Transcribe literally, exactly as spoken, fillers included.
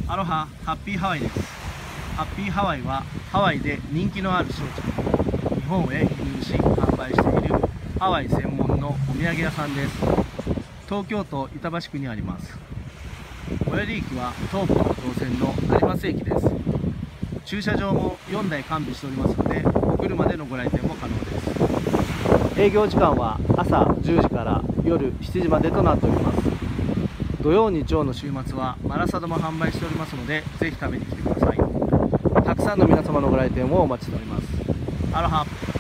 アロハハッピーハワイです。ハッピーハワイはハワイで人気のある商品を日本へ輸入し販売しているハワイ専門のお土産屋さんです。東京都板橋区にあります。最寄り駅は東武東東線の成増駅です。駐車場もよんだい完備しておりますので、お車でのご来店も可能です。営業時間は朝じゅうじから夜しちじまでとなっております。土曜日曜の週末はマラサダも販売しておりますので、ぜひ食べに来てください。たくさんの皆様のご来店をお待ちしております。アロハ。